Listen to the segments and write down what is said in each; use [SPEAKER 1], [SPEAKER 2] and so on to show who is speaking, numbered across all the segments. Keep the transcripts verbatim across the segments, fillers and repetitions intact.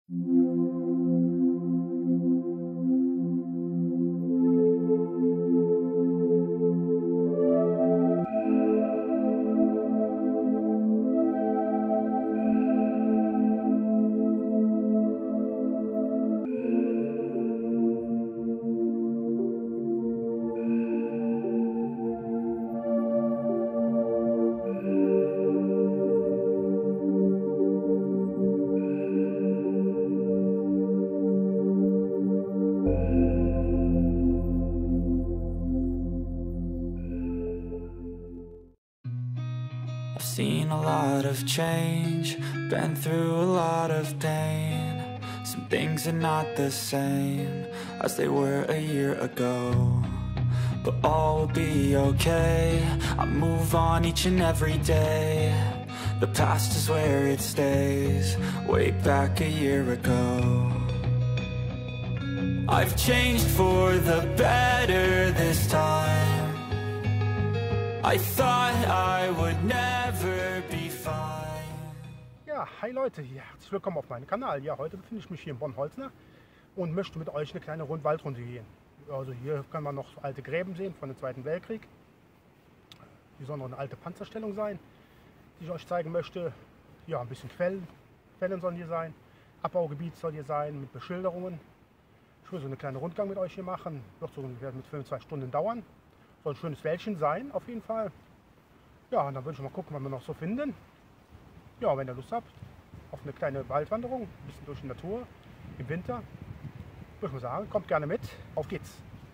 [SPEAKER 1] I've seen a lot of change, been through a lot of pain. Some things are not the same as they were a year ago, but all will be okay. I move on each and every day. The past is where it stays, way back a year ago. I've changed for the better this time. I thought I would never be fine.
[SPEAKER 2] Ja, hi Leute, hier, herzlich willkommen auf meinem Kanal. Ja, heute befinde ich mich hier in Bonn-Holzner und möchte mit euch eine kleine Rundwaldrunde gehen. Also hier kann man noch so alte Gräben sehen von dem Zweiten Weltkrieg. Hier soll noch eine alte Panzerstellung sein, die ich euch zeigen möchte. Ja, ein bisschen Quellen, Quellen sollen hier sein. Abbaugebiet soll hier sein mit Beschilderungen. Ich will so eine kleine Rundgang mit euch hier machen. Wird so ungefähr mit fünfundzwanzig Stunden dauern. Soll ein schönes Wäldchen sein, auf jeden Fall. Ja, und dann würde ich mal gucken, was wir noch so finden. Ja, wenn ihr Lust habt, auf eine kleine Waldwanderung, ein bisschen durch die Natur im Winter, würde ich mal sagen, kommt gerne mit. Auf geht's!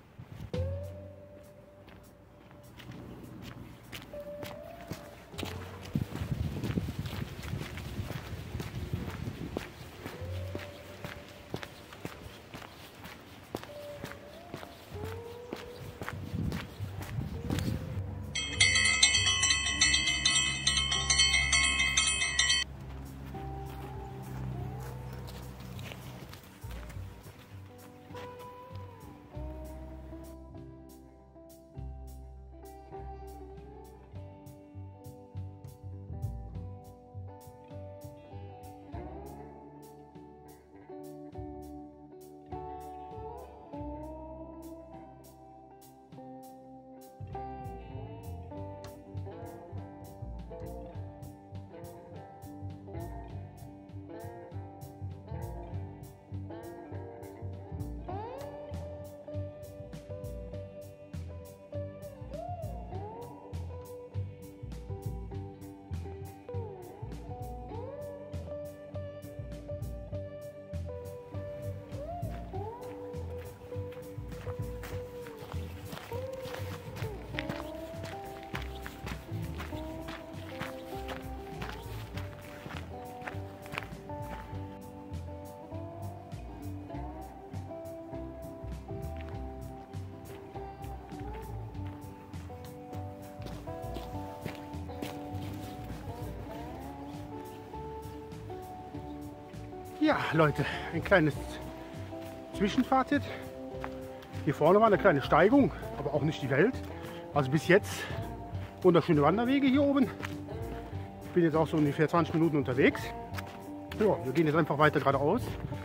[SPEAKER 2] Ja, Leute, ein kleines Zwischenfazit. Hier vorne war eine kleine Steigung, aber auch nicht die Welt. Also bis jetzt wunderschöne Wanderwege hier oben. Ich bin jetzt auch so ungefähr zwanzig Minuten unterwegs. Ja, wir gehen jetzt einfach weiter geradeaus.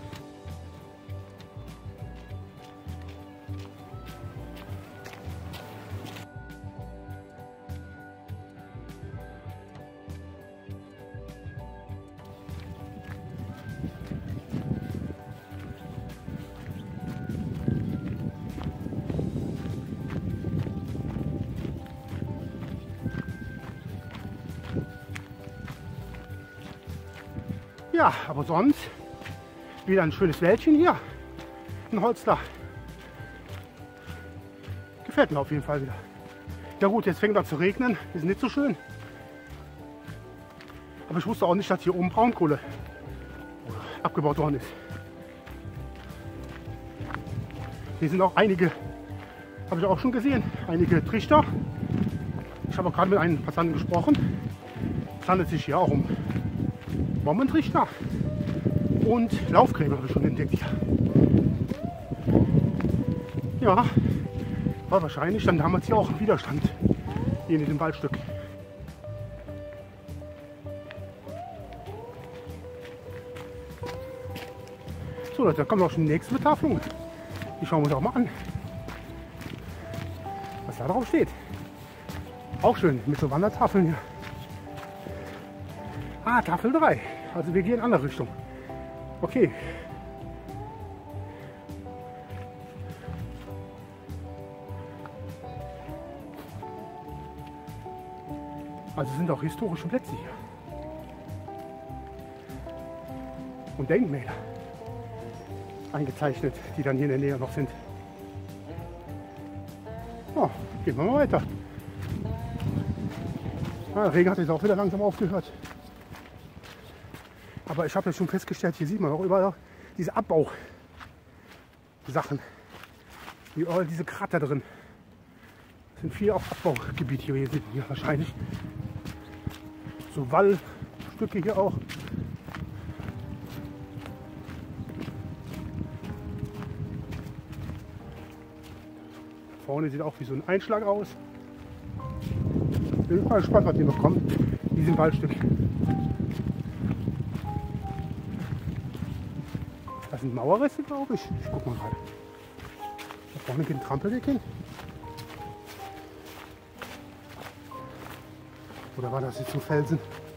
[SPEAKER 2] Ja, aber sonst wieder ein schönes Wäldchen hier in Holzler. Gefällt mir auf jeden Fall wieder. Ja gut, jetzt fängt es an zu regnen, ist nicht so schön. Aber ich wusste auch nicht, dass hier oben Braunkohle abgebaut worden ist. Hier sind auch einige, habe ich auch schon gesehen, einige Trichter. Ich habe auch gerade mit einem Passanten gesprochen. Es handelt sich hier auch um Bombentrichter und Laufgräber habe ich schon entdeckt. Ja, war wahrscheinlich dann damals hier auch ein Widerstand hier in diesem Waldstück. So Leute, da kommt auch schon die nächste Betafelung. Die schauen wir uns auch mal an. Was da drauf steht. Auch schön mit so Wandertafeln hier. Ah, Tafel drei. Also wir gehen in eine andere Richtung. Okay. Also sind auch historische Plätze hier. Und Denkmäler eingezeichnet, die dann hier in der Nähe noch sind. Ja, gehen wir mal weiter. Ja, der Regen hat jetzt auch wieder langsam aufgehört. Aber ich habe ja schon festgestellt, hier sieht man auch überall diese Abbausachen. Wie all diese Krater drin. Das sind viele auch Abbaugebiete hier, hier, hier wahrscheinlich. So Wallstücke hier auch. Vorne sieht auch wie so ein Einschlag aus. Bin mal gespannt, was hier noch kommt. Diesem Waldstück. Das sind Mauerreste, glaube ich. Ich guck mal gerade. Da vorne geht ein Trampelweg hin. Oder war das jetzt so Felsen?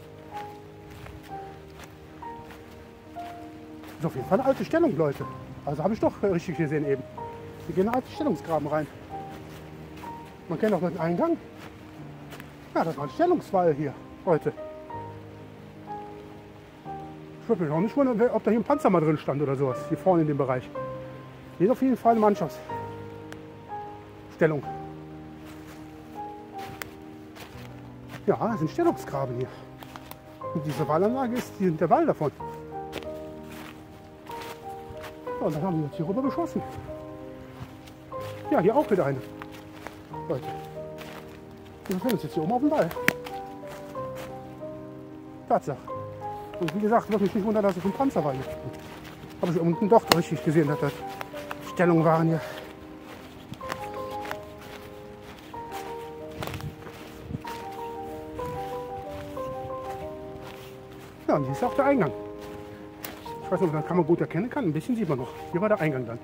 [SPEAKER 2] Das ist auf jeden Fall eine alte Stellung, Leute. Also habe ich doch richtig gesehen eben. Wir gehen in einen alten Stellungsgraben rein. Man kennt auch den Eingang. Ja, das war ein Stellungswall hier heute. Ich würde mich auch nicht wundern, ob da hier ein Panzer mal drin stand oder sowas. Hier vorne in dem Bereich. Hier ist auf jeden Fall eine Mannschaftsstellung. Ja, das ist ein Stellungsgraben hier. Und diese Wallanlage ist die, der Wall davon. Ja, und dann haben wir jetzt hier rüber geschossen. Ja, hier auch wieder eine. Leute, wir befinden uns jetzt hier oben auf dem Wall. Tatsache. Und wie gesagt, würde mich nicht wundern, dass es ein Panzer war hier. Habe ich unten doch richtig gesehen, dass das Stellungen waren hier. Ja, und hier ist auch der Eingang. Ich weiß nicht, ob man gut erkennen kann. Ein bisschen sieht man noch. Hier war der Eingang dann.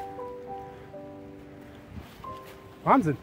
[SPEAKER 2] Wahnsinn.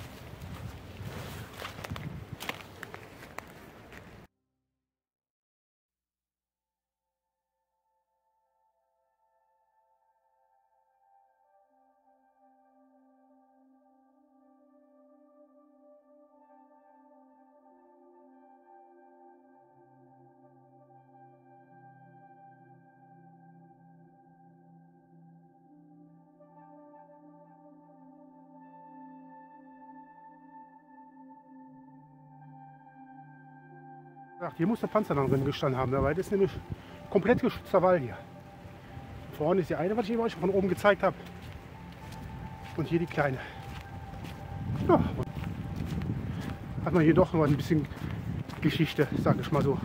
[SPEAKER 2] Ach, hier muss der Panzer dann drin gestanden haben, weil das ist nämlich komplett geschützter Wall hier. Vorne ist die eine, was ich euch von oben gezeigt habe. Und hier die kleine. Ja, hat man hier doch noch ein bisschen Geschichte, sag ich mal so.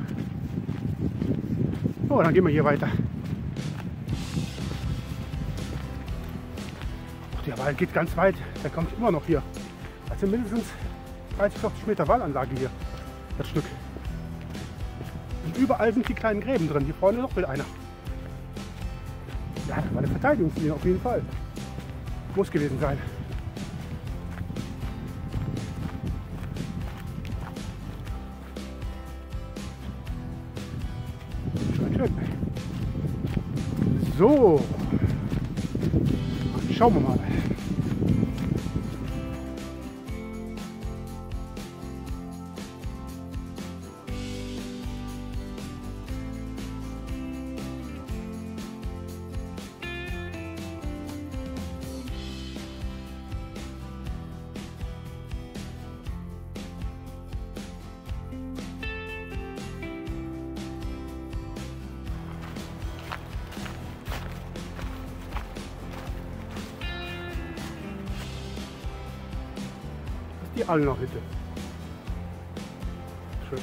[SPEAKER 2] So, dann gehen wir hier weiter. Ach, der Wald geht ganz weit, der kommt immer noch hier. Also mindestens dreißig, vierzig Meter Wallanlage hier, das Stück. Und überall sind die kleinen Gräben drin. Hier vorne noch will einer. Ja, das war eine Verteidigungslinie auf jeden Fall. Muss gewesen sein. Schön, schön. So. Schauen wir mal. Die Allner Hütte. Schön.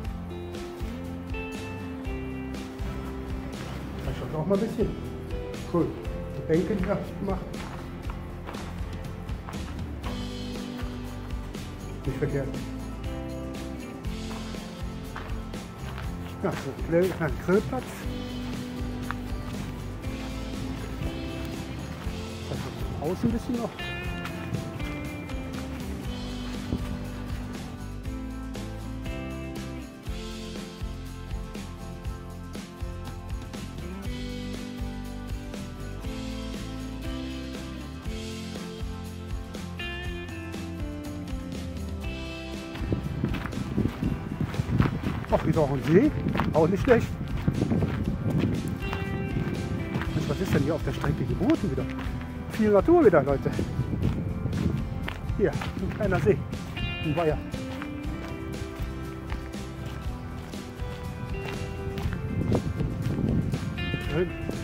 [SPEAKER 2] Da schaut auch mal ein bisschen. Cool. Die Bänke, die habe ich gemacht. Nicht verkehrt. Ja, so ein kleiner Grillplatz. außen ein bisschen noch. Ach, wieder auch ein See, auch nicht schlecht. Mensch, was ist denn hier auf der Strecke geboten wieder? Viel Natur wieder, Leute. Hier, ein kleiner See, ein Weiher. Schön.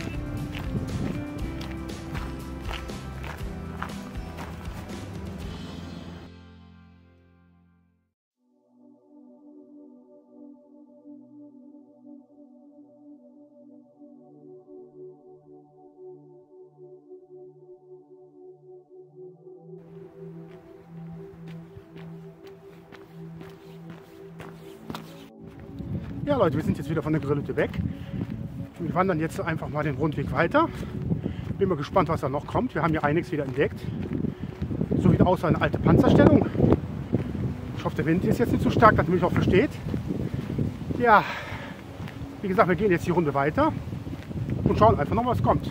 [SPEAKER 2] Ja Leute, wir sind jetzt wieder von der Grillhütte weg. Wir wandern jetzt einfach mal den Rundweg weiter. Bin mal gespannt, was da noch kommt. Wir haben hier einiges wieder entdeckt. So sieht aus eine alte Panzerstellung. Ich hoffe, der Wind ist jetzt nicht so stark, dass man mich auch versteht. Ja, wie gesagt, wir gehen jetzt die Runde weiter und schauen einfach noch, was kommt.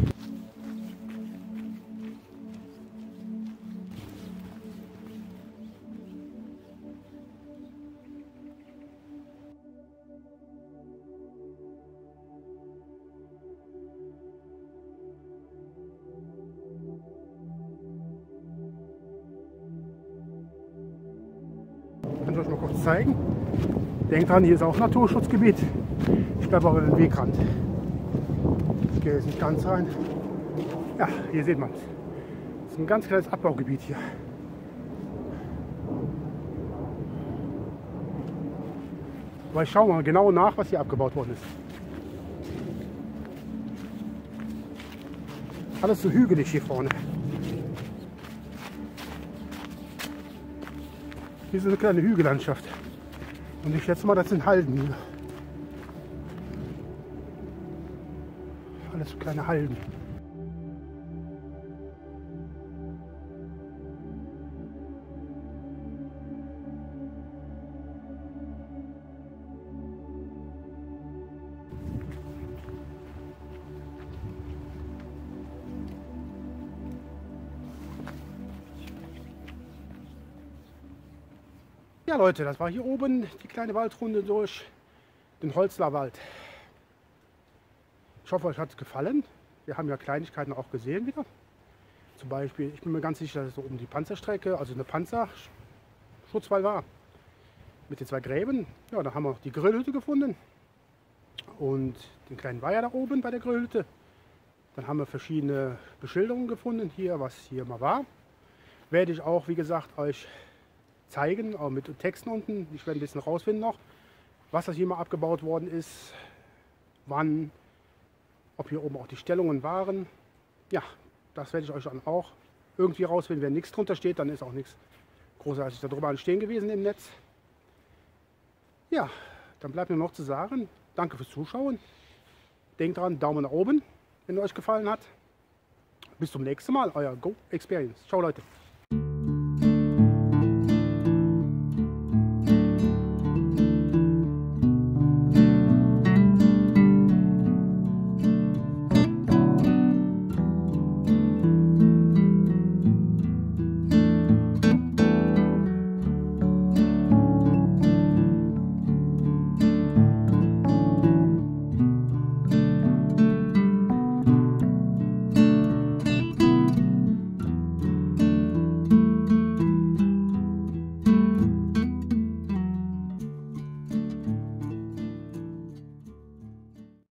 [SPEAKER 2] Ich kann euch mal kurz zeigen. Denkt dran, hier ist auch Naturschutzgebiet. Ich bleibe aber am Wegrand. Ich gehe jetzt nicht ganz rein. Ja, hier sieht man es. Das ist ein ganz kleines Abbaugebiet hier. Aber ich schaue mal genau nach, was hier abgebaut worden ist. Alles so hügelig hier vorne. Hier ist eine kleine Hügellandschaft. Und ich schätze mal, das sind Halden hier. Alles so kleine Halden. Ja Leute, das war hier oben die kleine Waldrunde durch den Holzlerwald. Ich hoffe, euch hat es gefallen. Wir haben ja Kleinigkeiten auch gesehen wieder. Zum Beispiel, ich bin mir ganz sicher, dass es so um die Panzerstrecke, also eine Panzerschutzwall war. Mit den zwei Gräben. Ja, da haben wir auch die Grillhütte gefunden. Und den kleinen Weiher da oben bei der Grillhütte. Dann haben wir verschiedene Beschilderungen gefunden, hier, was hier mal war. Werde ich auch, wie gesagt, euch zeigen, auch mit Texten unten. Ich werde ein bisschen rausfinden noch, was das hier mal abgebaut worden ist, wann, ob hier oben auch die Stellungen waren. Ja, das werde ich euch dann auch irgendwie rausfinden. Wenn nichts drunter steht, dann ist auch nichts großartig darüber entstehen gewesen im Netz. Ja, dann bleibt mir noch zu sagen, danke fürs Zuschauen. Denkt dran, Daumen nach oben, wenn es euch gefallen hat. Bis zum nächsten Mal, euer Go Experience. Ciao Leute.